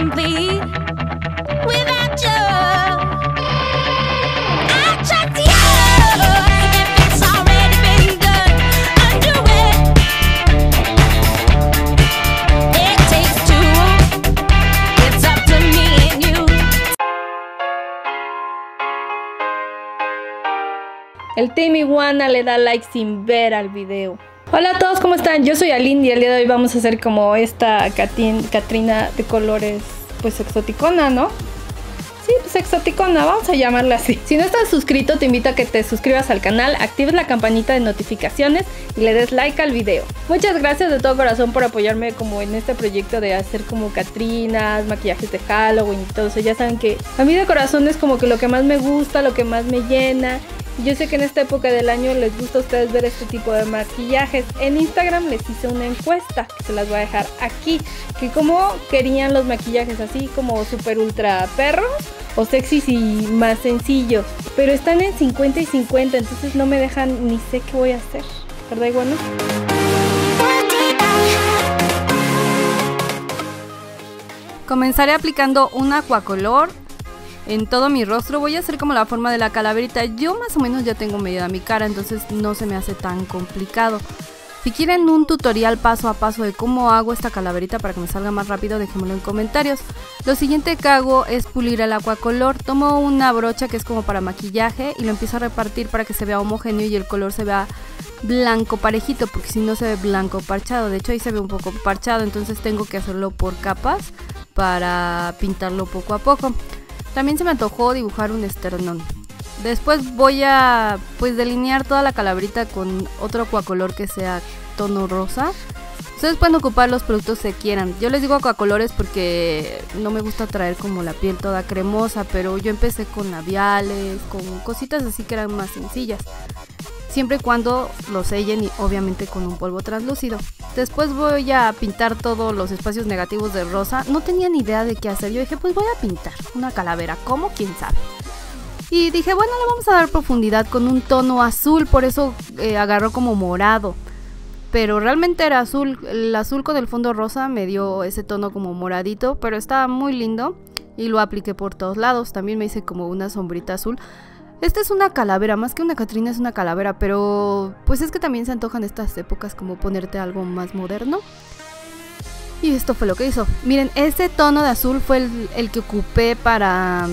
complete without you. I trust you. If it's already been done, undo it. It takes two. It's up to me and you. El Team Iguana le da like sin ver al video. Hola a todos, ¿cómo están? Yo soy Aline y el día de hoy vamos a hacer como esta Catrina de colores, pues exoticona, ¿no? Sí, pues exoticona, vamos a llamarla así. Si no estás suscrito, te invito a que te suscribas al canal, actives la campanita de notificaciones y le des like al video. Muchas gracias de todo corazón por apoyarme como en este proyecto de hacer como Catrinas, maquillajes de Halloween y todo eso. Ya saben que a mí de corazón es como que lo que más me gusta, lo que más me llena. Yo sé que en esta época del año les gusta a ustedes ver este tipo de maquillajes. En Instagram les hice una encuesta que se las voy a dejar aquí, que como querían los maquillajes así como super ultra perros o sexys y más sencillos, pero están en 50 y 50, entonces no me dejan ni sé qué voy a hacer, ¿verdad, Iguana? Comenzaré aplicando un acuacolor en todo mi rostro. Voy a hacer como la forma de la calaverita. Yo más o menos ya tengo medida mi cara, entonces no se me hace tan complicado. Si quieren un tutorial paso a paso de cómo hago esta calaverita para que me salga más rápido, déjenmelo en comentarios. Lo siguiente que hago es pulir el acuacolor. Tomo una brocha que es como para maquillaje y lo empiezo a repartir para que se vea homogéneo y el color se vea blanco parejito, porque si no se ve blanco parchado. De hecho ahí se ve un poco parchado, entonces tengo que hacerlo por capas para pintarlo poco a poco. También se me antojó dibujar un esternón. Después voy a delinear toda la calaverita con otro acuacolor que sea tono rosa. Ustedes pueden ocupar los productos que quieran. Yo les digo acuacolores porque no me gusta traer como la piel toda cremosa, pero yo empecé con labiales, con cositas así que eran más sencillas. Siempre y cuando lo sellen y obviamente con un polvo translúcido. Después voy a pintar todos los espacios negativos de rosa. No tenía ni idea de qué hacer. Yo dije, pues voy a pintar una calavera. ¿Cómo? ¿Quién sabe? Y dije, bueno, le vamos a dar profundidad con un tono azul. Por eso agarró como morado. Pero realmente era azul. El azul con el fondo rosa me dio ese tono como moradito. Pero estaba muy lindo. Y lo apliqué por todos lados. También me hice como una sombrita azul. Esta es una calavera, más que una Catrina es una calavera, pero pues es que también se antojan estas épocas como ponerte algo más moderno. Y esto fue lo que hizo. Miren, ese tono de azul fue el que ocupé para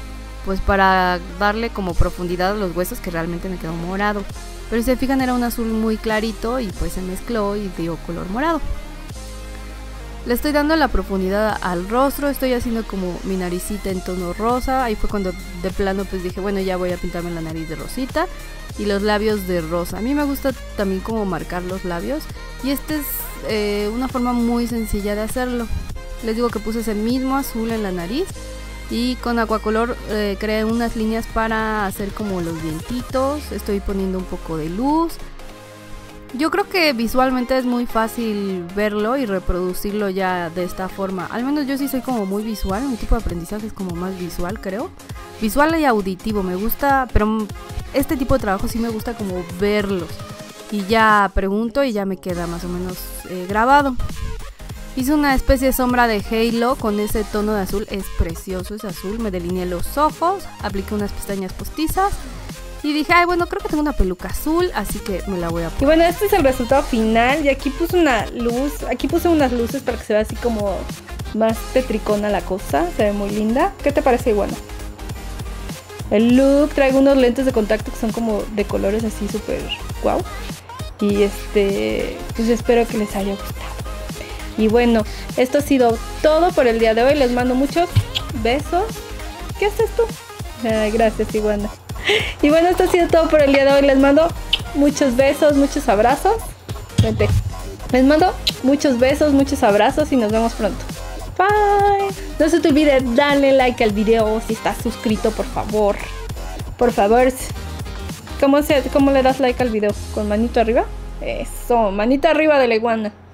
darle como profundidad a los huesos, que realmente me quedó morado. Pero si se fijan era un azul muy clarito y pues se mezcló y dio color morado. Le estoy dando la profundidad al rostro, estoy haciendo como mi naricita en tono rosa. Ahí fue cuando de plano pues dije, bueno, ya voy a pintarme la nariz de rosita y los labios de rosa. A mí me gusta también como marcar los labios y esta es una forma muy sencilla de hacerlo. Les digo que puse ese mismo azul en la nariz y con acuacolor creé unas líneas para hacer como los dientitos. Estoy poniendo un poco de luz. Yo creo que visualmente es muy fácil verlo y reproducirlo ya de esta forma. Al menos yo sí soy como muy visual, mi tipo de aprendizaje es como más visual, creo. Visual y auditivo me gusta, pero este tipo de trabajo sí me gusta como verlos. Y ya pregunto y ya me queda más o menos grabado. Hice una especie de sombra de Halo con ese tono de azul, es precioso ese azul. Me delineé los ojos, apliqué unas pestañas postizas. Y dije, ay, bueno, creo que tengo una peluca azul, así que me la voy a poner. Y bueno, este es el resultado final. Y aquí puse una luz, aquí puse unas luces para que se vea así como más tetricona la cosa. Se ve muy linda. ¿Qué te parece, Iguana? El look, traigo unos lentes de contacto que son como de colores así súper guau. Y pues espero que les haya gustado. Y bueno, esto ha sido todo por el día de hoy. Les mando muchos besos. ¿Qué haces tú? Ay, gracias, Iguana. Y bueno, esto ha sido todo por el día de hoy. Les mando muchos besos, muchos abrazos. Vente. Les mando muchos besos, muchos abrazos y nos vemos pronto. Bye. No se te olvide darle like al video si estás suscrito, por favor. Por favor. ¿Cómo le das like al video? ¿Con manito arriba? Eso, manito arriba de la Iguana.